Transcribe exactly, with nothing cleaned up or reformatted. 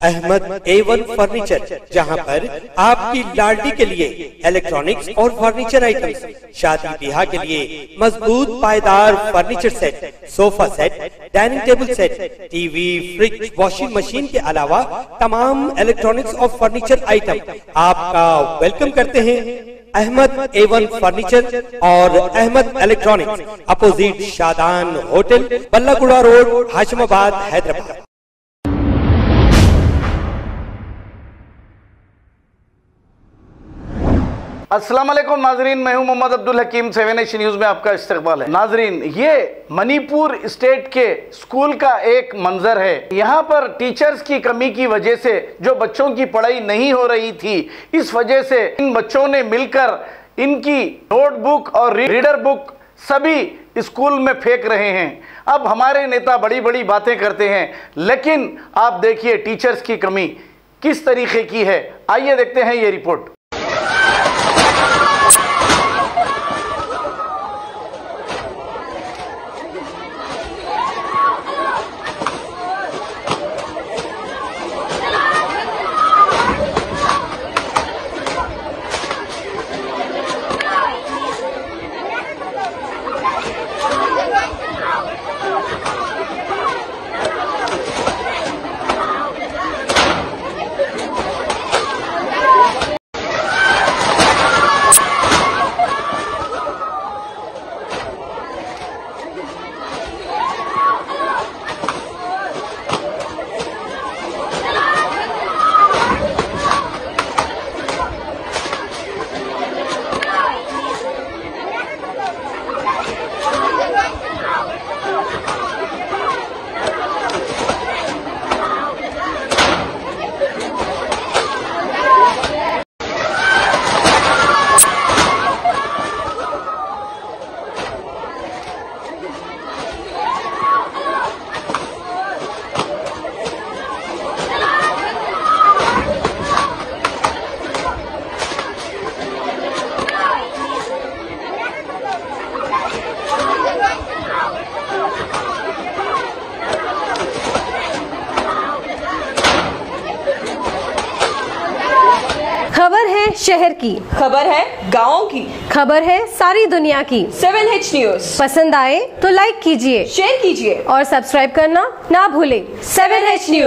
अहमद ए one furniture, जहां पर आपकी लाडली के लिए इलेक्ट्रॉनिक्स और फर्नीचर आइटम्स, शादी ब्याह के लिए मजबूत पायदार furniture set, sofa set, dining table set, TV, fridge, washing machine के अलावा तमाम इलेक्ट्रॉनिक्स और फर्नीचर आइटम आपका वेलकम करते हैं। अहमद ए वन फर्नीचर और Ahmed electronics, opposite Shadan hotel, Ballaguda road, Hashimabad, Hyderabad. अस्सलाम वालेकुम नाजरीन, मैं हूं Mohammed Abdul Hakeem. Seven H news में आपका इस्तकबाल है। नाजरीन, ये मणिपुर स्टेट के स्कूल का एक मंजर है। यहाँ पर टीचर्स की कमी की वजह से जो बच्चों की पढ़ाई नहीं हो रही थी, इस वजह से इन बच्चों ने मिलकर इनकी नोटबुक और रीडर बुक सभी स्कूल में फेंक रहे हैं। अब हमारे नेता बड़ी बड़ी बातें करते हैं, लेकिन आप देखिए टीचर्स की कमी किस तरीके की है। आइए देखते हैं ये रिपोर्ट। खबर है शहर की, खबर है गाँव की, खबर है सारी दुनिया की। सेवन एच न्यूज़ पसंद आए तो लाइक कीजिए, शेयर कीजिए और सब्सक्राइब करना ना भूलें। Seven H news.